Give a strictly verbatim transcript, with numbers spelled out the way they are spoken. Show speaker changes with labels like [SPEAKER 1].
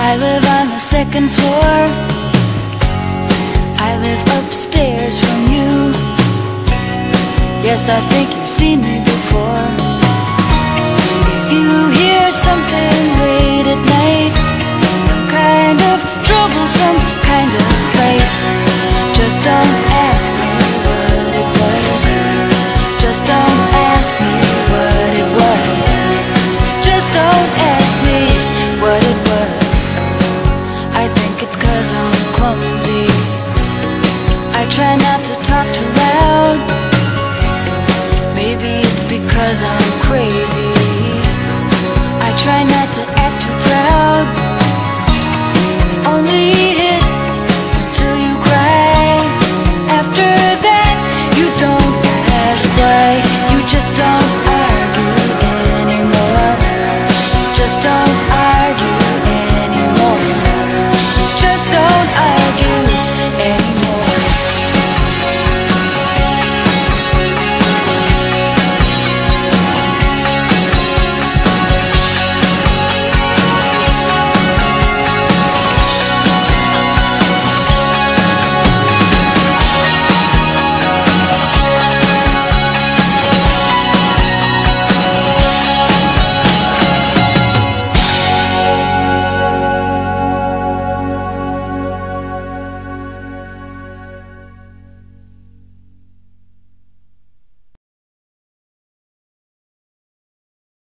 [SPEAKER 1] I live on the second floor. I live upstairs from you. Yes, I think you've seen me before. If you hear something late at night, some kind of trouble, some kind of fight, just don't ask me what it was. Just don't ask me what it was. Just don't ask me what it was. I think it's 'cause I'm clumsy. I try not to talk too loud. Maybe it's because I'm crazy. I try not